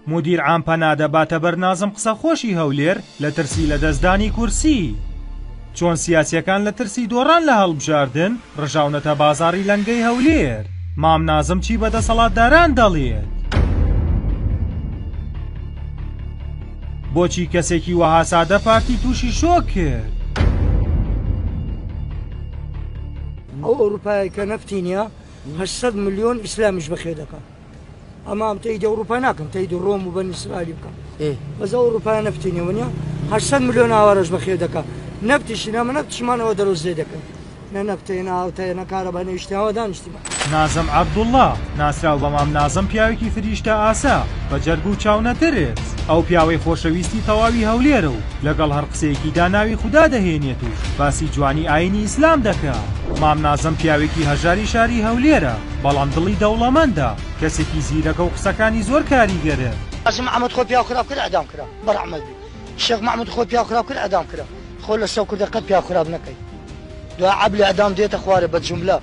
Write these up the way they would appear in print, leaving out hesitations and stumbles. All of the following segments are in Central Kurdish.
مدیر عام پەنادەباتە بەرنازم قسە خۆشی هەولێر لە ترسی لە دەستدانی کورسی. چۆن سیاسیەکان لە ترسی دۆڕان لە هەڵبژاردن ڕژاونەتە بازاڕی لەنگەی هەولێر. مام نازم چی بەدەسەڵاتداران دەڵێت؟ بۆچی کەسێکی وەها سادە پارتی تووشی شۆک کرد؟ ئەو ئەوروپای کە نەفتی نییە 800 ملیۆن ئیسلامیش بەخێ دەکات. ئەمام تەیدی ئەوروپا ناکەم، تەیدی ڕۆم و بەنی ئیسرائیل بکەم. بەس ئەوروپای نەفتی نییە وەنیە 800 ملیۆن هاوارەش بەخێ دەکات. نەفتیشی نامە نەفتیشمانەوە دەرۆزێ دەکەن. نە نەفتەیە ناوتەیە نە کارەبا نەویشتیەوە دانیشتیمان. نازم عەبدوڵڵا ناسراو بە مام نازم پیاوێکی فریشتە ئاسا بە جەرگ و چاو نەترس. ئەو پیاوەی خۆشەویستی تەواوی هەولێرە و لەگەڵ هەر قسەیەکی داناوی خوددا دەهێنێت و باسی جوانی ئاینی ئیسلام دەکات. مام نازم پیاوێکی هەژاری شاری هەولێرە بەڵام دڵی دەوڵەمەندە، کەسێکی زیرەکە و قسەکانی زۆر کاریگەرە. قاسم محەممەد خۆ پیا خراپ کرد ئەدام کرا بەڕەحمەت بی. شێخ محەممەد خۆ پیا خراپ کرد ئەدام کرا. خۆ لە سەو کوردە قەت پیا خراپ نەکەی. دوای عەبلی ئەدام دێتە خوارێ بە جوملە.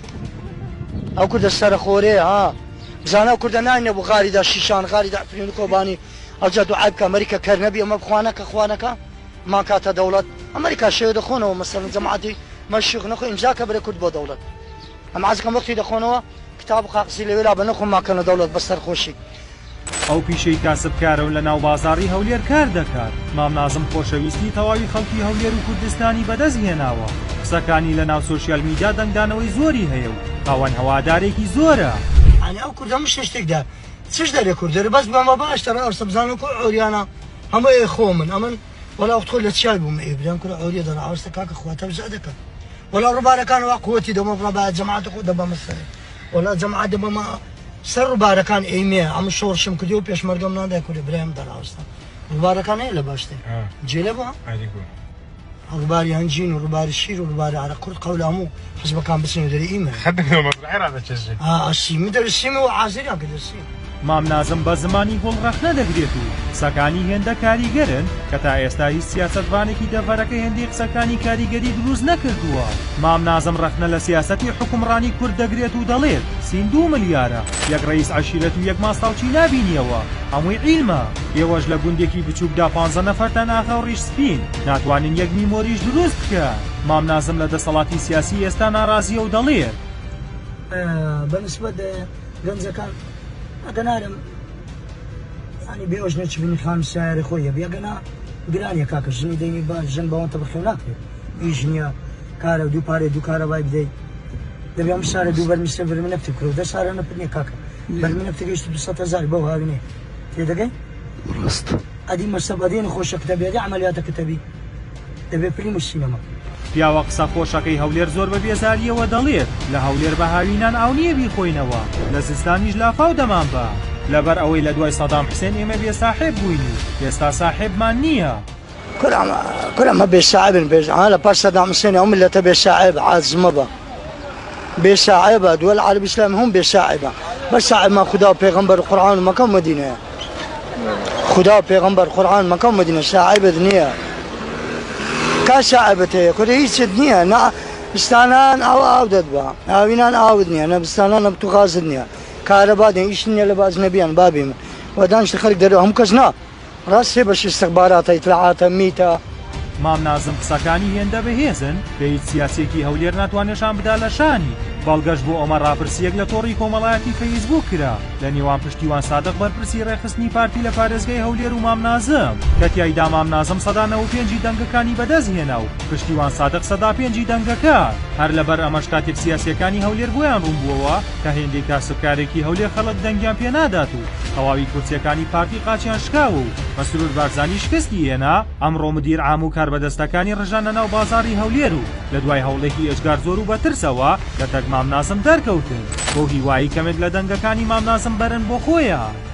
ئەو کوردە سەرخۆرەیە ها. بزانە ئەو کوردە ناینە بۆ غاریدا شیشان غاریدا ئەفرین و کۆبانی ئەوجا دوعای بکە ئەمریکا کەر نەبی ئەمە بخوانەکە خوانەکە مان کاتە دەوڵەت ئەمریکا شێوە دەخۆنەوە مەسەڵەن جەماعەتی مەشیخ نەخۆ ئیمزاکە بەرێ کورد بۆ دەوڵەت. ئەم عەزەکەم وەختی دەخۆنەوە کتاب و قاقسی لەوێلا بە نەخۆ ماکەنە دەوڵەت بەسەر خۆشی. ئەو پیشەی کاسبکارە و لە ناو بازاڕی هەولێر کار دەکات. مام نازم خۆشەویستی تەواوی خەڵکی هەولێر و کوردستانی بەدەست هێناوە. قسەکانی لە ناو سۆشیال میدیا دەنگدانەوەی زۆری هەیە و خاوەن هەوادارێکی زۆرە. ئەنی ئەو کوردە مش شتێکدا چش دەرێ کوردەرە بەس بەمە باشتەڕ ئەرسە بزانم کۆ ئۆریانە هەموو خۆ من ئەمن وەڵا وەخت خۆ لە چیای بووم ئێبران کورە ئۆریە دەڕ ئەوستە کاکە خواتە بزە دەکەن. وەڵا ڕووبارەکان وا قووەتی دەمە ڕەبا جەماعەت خۆ دەبە مەسەرێ. وەڵا جەماعەت دەبەمە سەر ڕووبارەکان ئەیمێ ئەمە شۆڕشم کردی و پێشمەرگەم نادای کوردی برایەم دەڕاوستە. ڕووبارەکان هەیە لە باشتێ. جێلە بووە؟ ڕووباری هەنجین و ڕووباری شیر و ڕووباری عەرە کورد قەول هەموو حزبەکان بچن و دەرێ ئیمە. ئەسیمی دەرسیمە و عازیریان کە دەرسیم. مام نازم بە زمانی گوڵڕەخ نەدەگرێت و قسەکانی هێندە کاریگەرن کە تا ئێستا هیچ سیاسەتوانێکی دەڤەرەکە هێندەی قسەکانی کاریگەری دروست نەکردووە. مام نازم ڕەخنە لە سیاسەتی حکومڕانی کورد دەگرێت و دەڵێت سین 2 ملیارە یەک ڕئیس عەشیرەت و یەک ماستاوچی نابینیەوە هەمووی عیلمە. ئێوەش لە گوندێکی بچووکدا 15 نەفەرتان ئاخە و ڕیش سپین ناتوانین یەک میمۆریش دروست بکە. مام نازم لە دەسەڵاتی سیاسی ئێستا ناڕازیە و دەڵێت بەنسبەت گەنجەکان ئەگەنارم ینی بێوەش نەچ بینی خام سایەری خۆیە بێگەنا گرانیە کاکە ژنی دەینی با ژن باوەتە بەخێو ناکرێت. هیچ نییە کارە دوو پارێ دوو کارە وای بدەیت دەبێ ئەم سارە دوو بەرمیسە بەرمە نەفتی کرد و دە سارە نەپنیە کاکە بەرمی نەفتی گەیشت 200,000 بەو هاوینێ تێدەگەی؟ ڕاست ئەدی مەسەب ئەدێن خۆشە کتەبێتی عەمەلیاتە کتەبی دەبێ پریم و سینەما. پیاوە قسە خۆشەکەی هەولێر زۆر بە بێزاریەوە دەڵێت لە هەولێر بە هاوینان ئاو نییە بیخۆینەوە لە زستانیش لافاو دەمان بە لەبەر ئەوەی لە دوای سەدام حوسێن ئێمە بێساحێب بووین و ئێستا ساحێبمان نییە. کورەمە بێساحێبن بێژان لە پاش سەدام حوسێن ئەو ملەتە بێساحێب عازمە بە بێساحێبە دووەل عەرەب ئیسلام هەم بێساحێبە بەس ساحێبمان خوددا و پێغەمبەر و قورئان و مەکە و مەدینەیە. خوددا و پێغەمبەر قورئان مەکە و مەدینە ساحێبت نییە. کا ساحێبت هەیە کورە هیچت نییە نا بستانان ئاو دەدبا ئاوینان ئاوت نییە نە بستانان نە بتوغازت نییە. کارەبا دێن ئیش نییە لە باز نەبیان بابی من وەدانیشتە خەڵک دەرەوە هەموو کەس نا ڕاست هێ بەش استخباراتە ئیطلاعاتە میتە. مام نازم قسەکانی هێندە بەهێزن کە هیچ سیاسێکی هەولێر ناتوانێشان بدا لە شانی. بەڵگەش بۆ ئەمە ڕاپرسیەک لە تۆڕی کۆمەڵایەتی فەیسبوک کرا لە نێوان پشتیوان سادق بەرپرسی ڕێخستنی پارتی لە پارێزگای هەولێر و مام نازم کە تیایدا مام نازم سەدا 95 دەنگەکانی بەدەست هێنا و پشتیوان سادق سەدا 5 دەنگەکان. هەر لەبەر ئەمەش کاتێک سیاسیەکانی هەولێر بۆیان ڕوون بووەوە کە هێندەی کاسبکارێکی هەولێر خەڵک دەنگیان پێ نادات و تەواوی کورسیەکانی پارتی قاچیان شکاوە و مەسرور بارزانی شکستی هێنا. ئەمڕۆ مدیر عام و کاربەدەستەکانی ڕژانە ناو بازاڕی هەولێر و لە دوای هەوڵێکی ئەشگار زۆر و بەترسەوە کە تەک مام نازم دەرکەوتن بۆ هیوایی کەمێک لە دەنگەکانی مام نازم بەرن بۆ خۆیە.